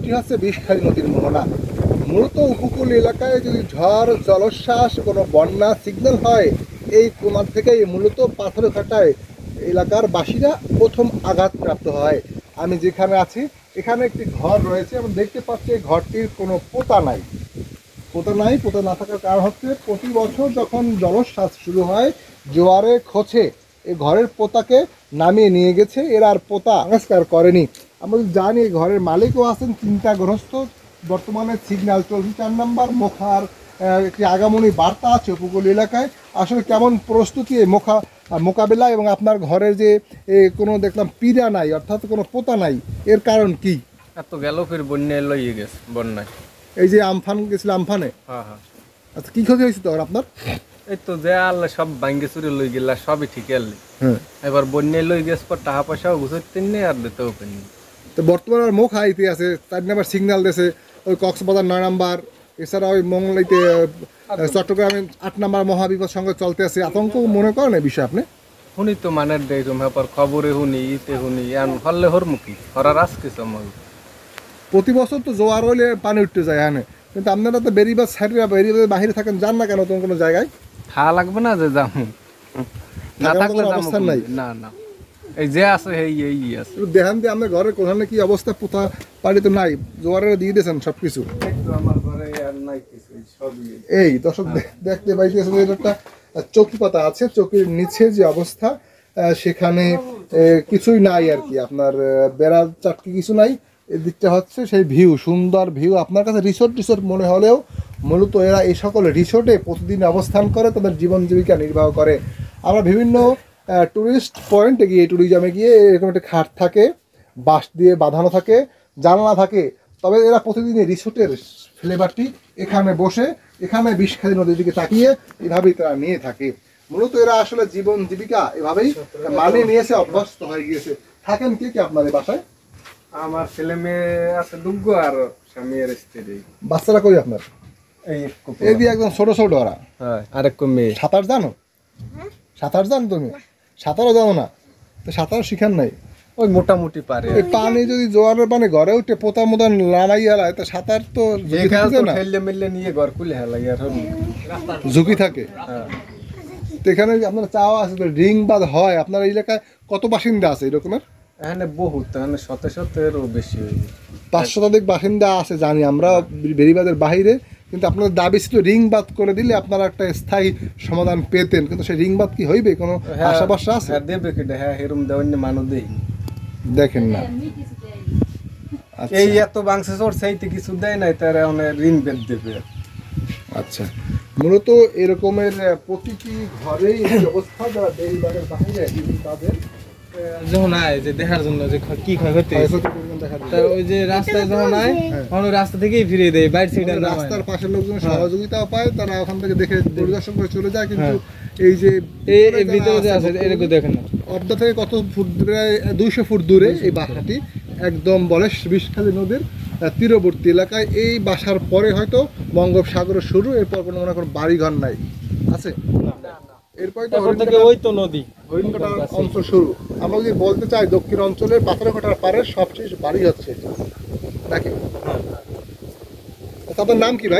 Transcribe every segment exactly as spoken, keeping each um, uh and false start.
এটি হচ্ছে বিষখালী নদীর মোহনা। মূলত উপকূল এলাকায় যদি ঝড়, জলোচ্ছ্বাস, কোনো বন্যা সিগন্যাল হয়, এই কোণার থেকেই মূলত পাথরে কাটায় এলাকার বাসীরা প্রথম আঘাতপ্রাপ্ত হয়। আমি যেখানে আছি এখানে একটি ঘর রয়েছে এবং দেখতে পাচ্ছি এই ঘরটির কোনো পোতা নাই। পোতা নাই পোতা না থাকার কারণ হচ্ছে প্রতি বছর যখন জলোচ্ছ্বাস শুরু হয়, জোয়ারে খোঁচে এই ঘরের পোতাকে নামিয়ে নিয়ে গেছে, এরা আর পোতা সংস্কার করেনি। আমরা জানি ঘরের মালিকও আছেন চিন্তাগ্রস্ত। বর্তমানে সিগন্যাল চলছে চার নম্বর মোখার একটি আগামনী বার্তা আছে উপকূল এলাকায়। আসলে কেমন প্রস্তুতি এই মোখা মোকাবেলা এবং আপনার ঘরের যে কোনো দেখলাম পীড়া নাই, অর্থাৎ কোনো পোতা নাই, এর কারণ কি? এত গেল ফের বন্যায় লইয়ে গেছে বন্যায়। এই যে আমফান গেছিল, আমফানে হ্যাঁ হ্যাঁ। আচ্ছা, কি ক্ষতি হয়েছে তখন আপনার? এই তো যে আল্লাহ সব ভাঙ্গে চুরে লই গেলা, সবই ঠিক আনলি। হ্যাঁ, এবার বন্যায় লই গেছে পর টাকা পয়সাও গুছাইতে নেই আর দিতেও পারিনি। তো বর্তমানে আর মুখ হাইতে আছে, চার নাম্বার সিগন্যাল দিয়েছে ওই কক্সবাজার নয় নাম্বার, এছাড়া ওই মঙ্গলাইতে চট্টগ্রামে আট নাম্বার মহাবিপদ সঙ্গে চলতে আছে। আতঙ্ক মনে করেন এই বিষয়ে আপনি? শুনি তো মানের দেয় তুমি পর খবরে শুনি, ইতে শুনি, এন হলে হরমুখী হরার আজ কিছু আমার। প্রতি বছর তো জোয়ার হইলে পানি উঠতে যায় হ্যাঁ, কিন্তু আপনারা তো বেরিবাস সাইডে বেরিবাসের বাহিরে থাকেন, যান না কেন তখন কোনো জায়গায়? খাওয়া লাগবে না যে যাম না থাকলে অবস্থান নাই? না না, এই যে আছে এই এই আছে। দেখান দিয়ে আপনার ঘরের কোথানে কি অবস্থা? পোতা পানি তো নাই, জোয়ারে দিয়ে দিয়েছেন সব কিছু। আমার ঘরে আর নাই কিছু, সবই এই দর্শক দেখতে পাইতেছেন একটা চৌকি পাতা আছে, চৌকির নিচে যে অবস্থা সেখানে কিছুই নাই আর কি, আপনার বেড়া চাটকি কিছু নাই। এদিকটা হচ্ছে সেই ভিউ, সুন্দর ভিউ। আপনার কাছে রিসোর্ট টিসোর্ট মনে হলেও মূলত এরা এই সকল রিসোর্টে প্রতিদিন অবস্থান করে তাদের জীবন জীবিকা নির্বাহ করে। আমরা বিভিন্ন ট্যুরিস্ট পয়েন্টে গিয়ে, ট্যুরিজমে গিয়ে এরকম একটা খাট থাকে, বাঁশ দিয়ে বাঁধানো থাকে, জানালা থাকে, তবে এরা প্রতিদিন এই রিসোর্টের ফ্লেভারটি এখানে বসে, এখানে বিষখালী নদীর দিকে তাকিয়ে এভাবেই তারা নিয়ে থাকে। মূলত এরা আসলে জীবন জীবিকা এভাবেই মানে নিয়েছে, অভ্যস্ত হয়ে গিয়েছে। থাকেন কে কে আপনার এই বাসায়? আমার ছেলে মেয়ে আছে দুগ্গ আর স্বামী আর স্ত্রী। বাচ্চারা কই আপনার? এই এই দিয়ে একদম ছোট ছোট ওরা। হ্যাঁ, আরেক মেয়ে। সাঁতার জানো? সাঁতার জানো তুমি? সাঁতারও জানো না তো? সাঁতার শিখান নাই? ওই মোটামুটি পারে। এই পানি যদি জোয়ারের পানি ঘরে উঠে পোতা মোতা নামাই হেলায় তো সাঁতার তো ঝুঁকি থাকে না? ঠেললে মেললে নিয়ে ঘর খুলে হেলাই আর ঝুঁকি থাকে। হ্যাঁ। তো এখানে আপনার চাওয়া আছে তো রিং বাদ হয়, আপনার এই এলাকায় কত বাসিন্দা আছে এরকমের? এখানে বহুত, এখানে শত শতেরও বেশি হয়ে যায়। পাঁচ শতাধিক বাসিন্দা আছে জানি আমরা বেরিবাদের বাহিরে, কিন্তু আপনাদের দাবি ছিল রিং বাদ করে দিলে আপনারা একটা স্থায়ী সমাধান পেতেন, কিন্তু সেই রিং বাদ কি হইবে? কোনো আশা ভরসা আছে? হ্যাঁ দেবে কি, হ্যাঁ এরম দেওয়ার মানুষ দেই দেখেন না। এই এত বাংসে চোর সেইতে কিছু দেয় নাই, তারা অনেক ঋণ বেদ দেবে। আচ্ছা, মূলত এরকমের প্রতিটি ঘরেই এই অবস্থা, যারা বেরিবাদের বাহিরে তাদের যখন আয় যে দেখার জন্য যে কি ক্ষয়ক্ষতি তা ওই যে রাস্তায় যখন আয় তখন ওই রাস্তা থেকেই ফিরিয়ে দেয়, বাইরে সাইডে রাস্তার পাশের লোকজন সহযোগিতাও পায়, তারা ওখান থেকে দেখে পরিদর্শন করে চলে যায়। কিন্তু এই যে এই ভিতরে যে আছে এরকম দেখেন না, অর্ধা থেকে কত ফুট দূরে, দুইশো ফুট দূরে এই বাসাটি একদম বলে বিষখালী নদীর তীরবর্তী এলাকায়। এই বাসার পরে হয়তো বঙ্গোপসাগরের শুরু, এরপর কোনো মনে করো বাড়িঘর নাই আছে, এরপরে তো ওই তো নদী হরিণকাটার অঞ্চল শুরু। আমরা যদি বলতে চাই দক্ষিণ অঞ্চলের পাথরঘাটার পারে সবচেয়ে বাড়ি হচ্ছে নাকি? তাদের নাম কি ভাই?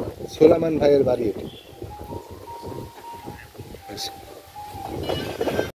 সোলামান ভাইয়ের বাড়ি এটি।